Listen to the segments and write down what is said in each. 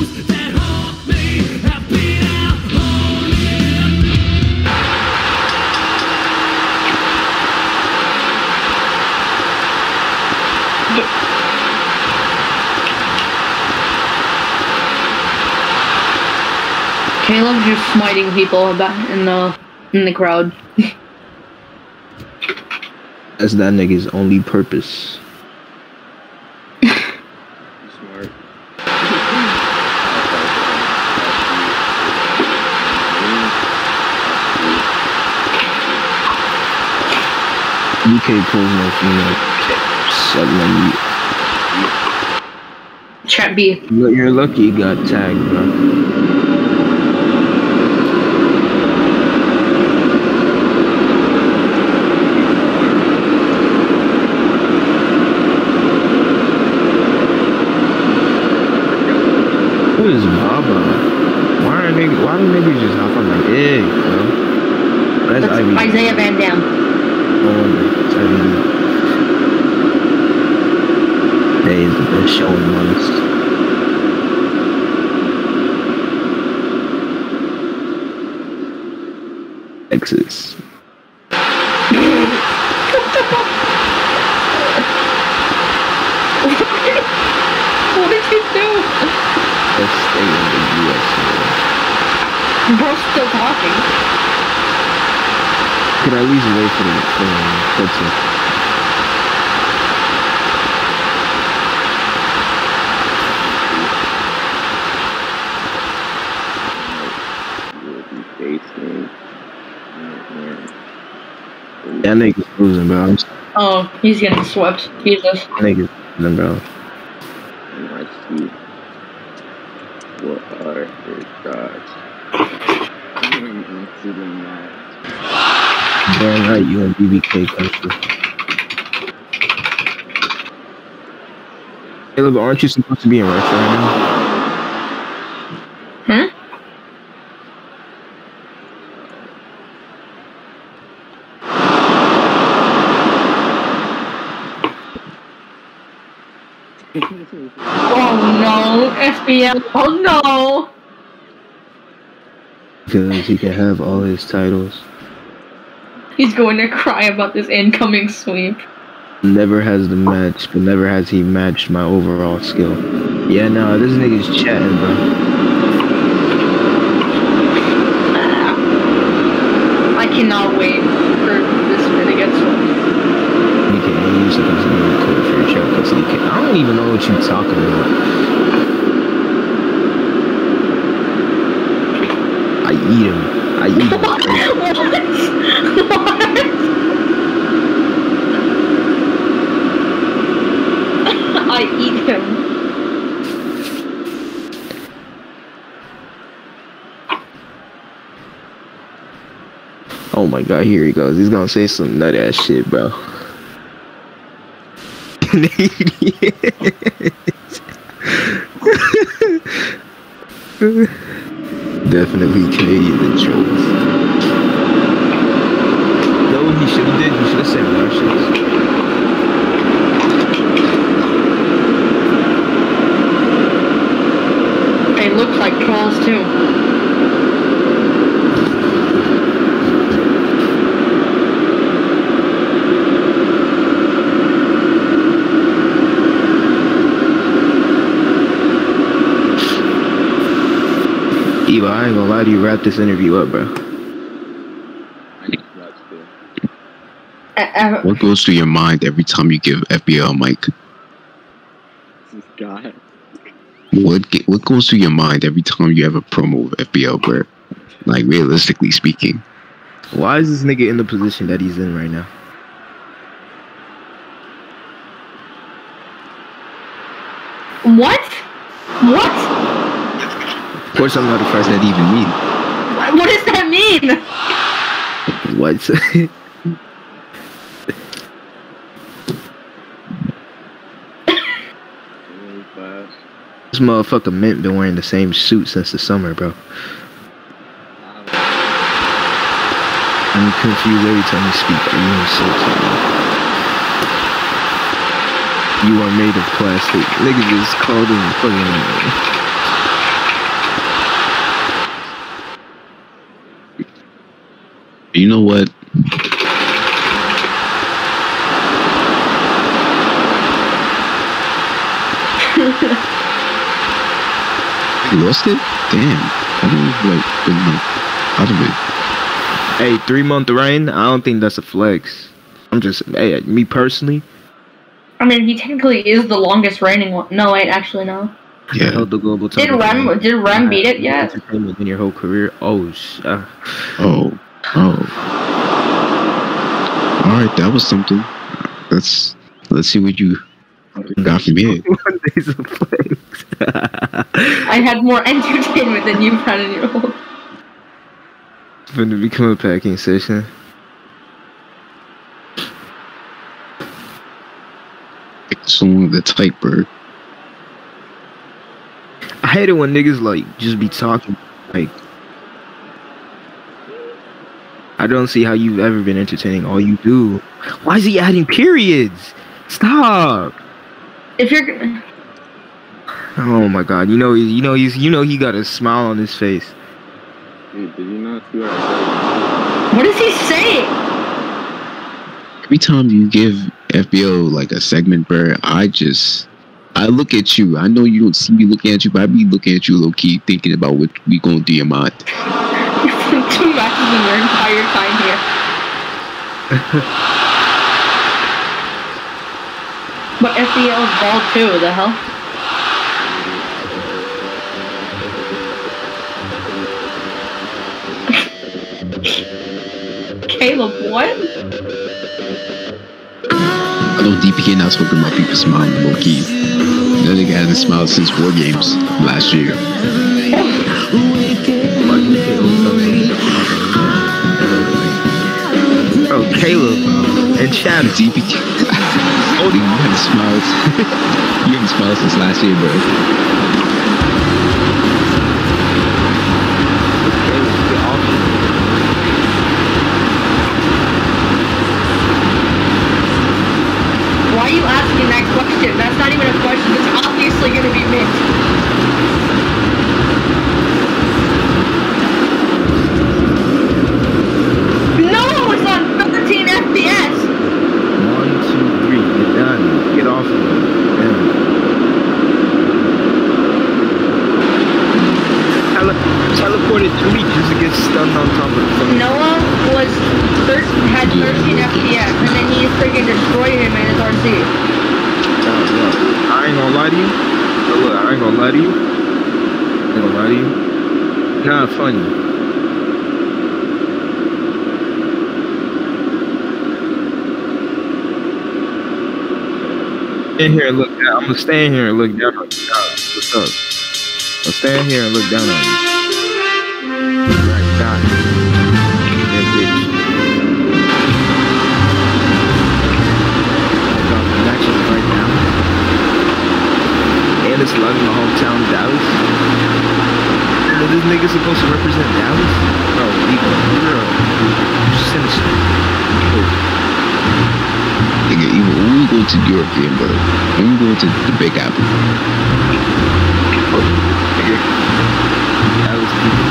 Caleb just smiting people about in the crowd. That's that nigga's only purpose. Smart. UK pulls no female. Sucking on you. Chat B. You're lucky you got tagged, bro. Who is Baba? Why do niggas just hop on like egg, bro? That's Ivy. Isaiah Van Dam. Oh, it's Ivy. They is the best show in months. Texas. What did you do? Best state in the US. Bro's still talking. Could I at least wait for the person? That nigga's losing, bro. Oh, he's getting swept. Jesus. That nigga's losing, bro. I see. What are his thoughts? Damn right, you in BBK country. Caleb, aren't you supposed to be in Russia right now? Huh? Oh no, FBL, oh no! Because he can have all his titles. He's going to cry about this incoming sweep. Never has the match, but never has he matched my overall skill. Yeah, no, this nigga's chatting, bro. I cannot wait for this man to get swept. You can't use it as a code for your show because he can. I don't even know what you're talking about. I eat him. I eat him. What? I eat him. Oh my god, here he goes. He's gonna say some nut ass shit, bro. Definitely Canadian the truth. No, he should have did. He should have said Russians. They look like trolls too. Eva, I ain't gonna lie to you, wrap this interview up, bro. What goes through your mind every time you give FBL a mic? This guy. What goes through your mind every time you have a promo with FBL, bro? Like, realistically speaking. Why is this nigga in the position that he's in right now? What? What? Of course I'm not the first What does that even mean? What does that mean? What? This motherfucker Mint been wearing the same suit since the summer, bro. I'm confused every time you speak. Are you in suits? You are made of plastic. Nigga just called him fucking You know what? You lost it? Damn. I don't like been out of it. Hey, 3-month reign? I don't think that's a flex. I'm just, hey, me personally. I mean, he technically is the longest reigning one. No, wait, actually, no. Yeah. Held the global Did title. Rem beat it yet? Entertainment in your whole career. Oh. Oh. Alright, that was something. Let's see what you got from here. 1 day's a flex. I had more entertainment than you've had in your whole. It's gonna become a packing session. Someone the type bird. I hate it when niggas like just be talking. Like, I don't see how you've ever been entertaining. All you do. Why is he adding periods? Stop. If you're. Oh my god. You know he got a smile on his face. Dude, did you not see what I What is he saying? Every time you give FBO like a segment, bro, I look at you. I know you don't see me looking at you, but I be looking at you low key, thinking about what we gonna do in your mind. You've won 2 matches in your entire time here. But FBL is bald too, the hell? Caleb, what? I know DPK not spoken about people smiling low key. That nigga hasn't smiled since War Games last year. Bro, Caleb and Chad. DPK. Oh, you haven't smiled. You haven't smiled since last year, bro. Why are you asking that question? That's not even a question. It's obviously going to be mixed. No, it's on 13 FPS. 1, 2, 3. Get done. Get off of it. Teleported 3 just to get stunned on top of something. Noah had 13 FPS, and then he freaking destroyed him in his RC. I ain't gonna lie to you. Look, I ain't gonna lie to you. I ain't gonna lie to you. Not funny. In here and look down. I'm gonna stand here and look down on you. What's up? I'll stand here and look down on you. Right, God. That bitch. I got the matches right now. And it's live in my hometown, Dallas. And this nigga supposed to represent Dallas? Bro, you're sinister. Nigga, even when we go to Europe game, bro, when we go to the Big Apple. Nigga. Dallas people.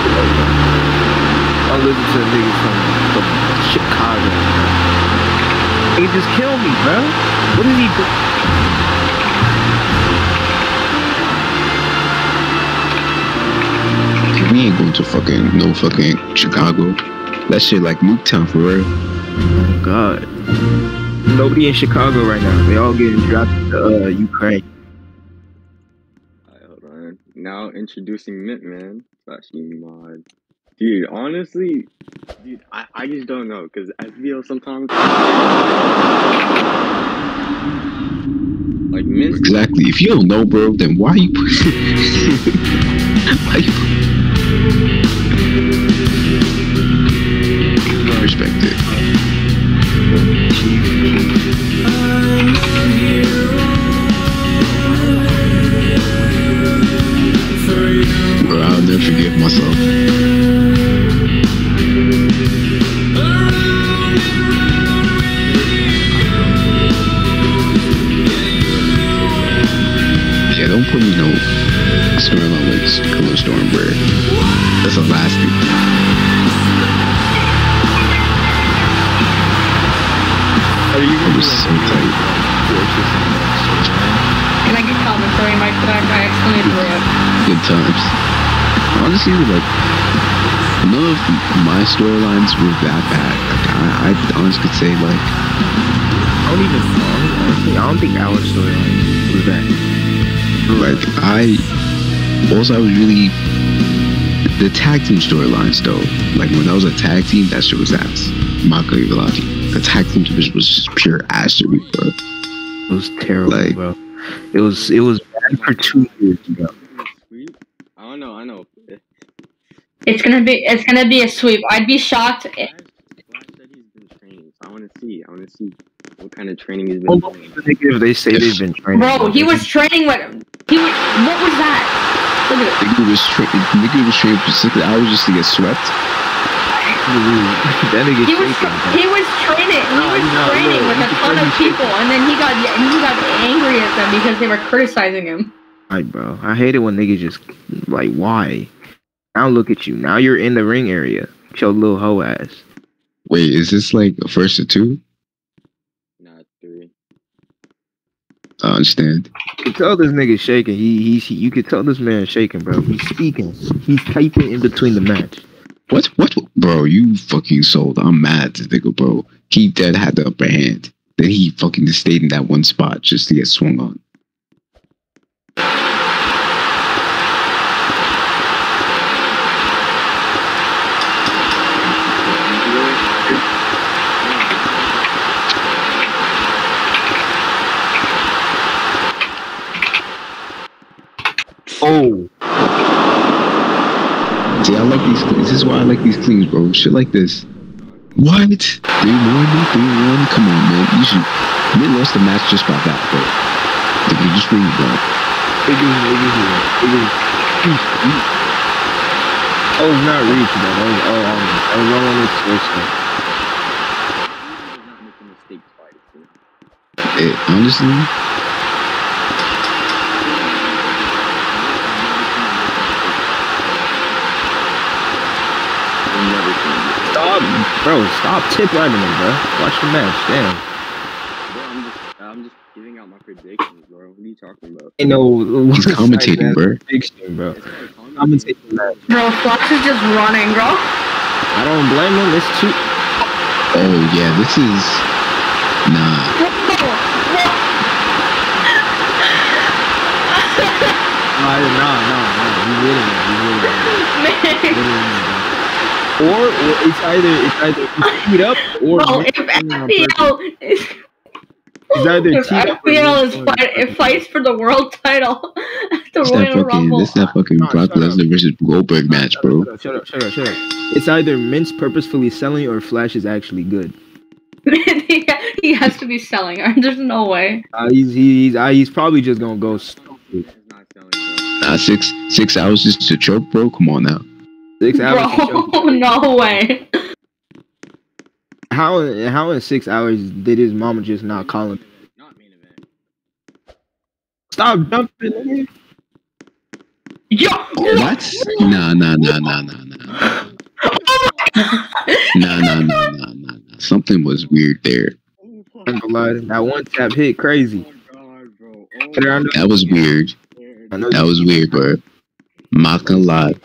I'll listen to a nigga from Chicago. He just killed me, bro. What did he do? We ain't going to no fucking Chicago. That shit like Nuketown for real. Oh God. Nobody in Chicago right now. They all getting drafted to Ukraine. Alright, hold on. Now introducing Mint Man. / mod. Dude, honestly, dude, I just don't know, because SBO sometimes like Mint. Exactly. If you don't know, bro, then why you why you respect it? Bro, I'll never forgive myself. Yeah, don't put me no swear on like Color Storm, bro. That's a last thing. It was so tight. Can I get comments? Sorry, Mike, but I accidentally threw it. Good times. Honestly, like, none of my storylines were that bad. Like, I honestly could say, like, I don't think our storyline was that. like, I was really, the tag team storylines, though, like, when that was a tag team, that shit was ass. I'm not gonna even lie to you. The tag team division was just pure ass to me, bro. It was terrible, Like- bro. It was bad for 2 years ago. I don't know. It's gonna be a sweep. I'd be shocked. Flash said he's been training, so I wanna see what kind of training he's been Well, doing. if they say they've been training. Bro, he was training with. What was that? Look at it. Nigga was training for 6 hours just to get swept. That nigga He was shaking, bro. he was training. He was No, training no, with a he ton of was people, and then he got angry at them because they were criticizing him. Like, bro, I hate it when niggas just like, why? Now look at you. Now you're in the ring area. Show little hoe ass. Wait, is this like a first or two? Not 3. I understand. You could tell this nigga shaking. You could tell this man shaking, bro. He's speaking. He's typing in between the match. What? Bro, you fucking sold. I'm mad at this nigga, bro. He dead had the upper hand. Then he fucking just stayed in that one spot just to get swung on. Oh, See, I like these cleans. This is why I like these cleans, bro. Shit like this. What? 3-1, 3-1. Come on, man. You lost the match just by that, bro. Like, you just really bro. Oh, it's not reach, bro. That was wrong on this first one. He does not make a mistake twice. Honestly, Stop tip riding him, bro. Watch the match, damn. Bro, I'm just giving out my predictions, bro. What are you talking about? You know, he's commentating, bro. bro. It's like a Commentating that. Bro, Fox is just running, bro. I don't blame him. It's too. Oh yeah, this is nah. Nah. He winning. Man. Or it's either you speed up or Bro, if FPL it fights for the world title at the Royal Rumble. This that fucking No, Brock shut up. Lesnar versus Goldberg match, bro. Shut up. It's either Mince purposefully selling or Flash is actually good. He has to be selling. There's no way. He's probably just gonna go stupid. It's not selling, bro. Nah, 6 hours just to choke, bro. Come on now. 6 hours. to choke. Bro, no way. How in 6 hours did his mama just not call him? Not main event. Stop dumping nigga. Yo! What? Nah. Nah. Something was weird there. I'm gonna lie, that one tap hit crazy. Oh God, bro. That was weird. That was weird, bro. I'm not gonna lie.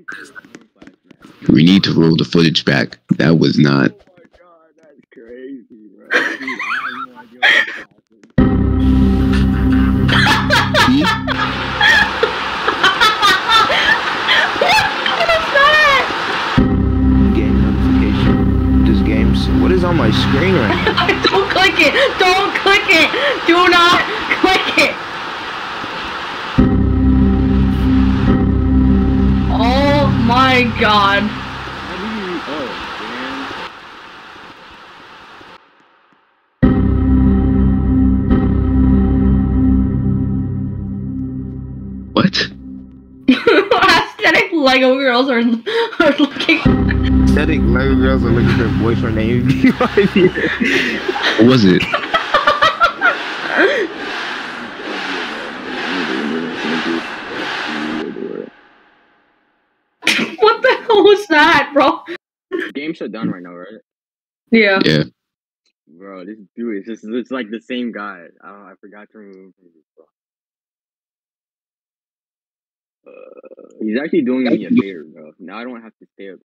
We need to roll the footage back. That was not. Oh my God, that's crazy, bro. Dude, I have no idea what happened. See? What is that? Game notification. This game's what is on my screen right now? Don't click it. Don't click it. Do not click it. Oh my God. Oh, man. What? Aesthetic Lego girls are looking. Aesthetic Lego girls are looking for a boyfriend named What was it? What the hell was that, bro? Game shut down right now, right? Yeah. Yeah. Bro, this dude is just it's like the same guy. I forgot to remove him. He's actually doing me a favor, bro. Now I don't have to stay up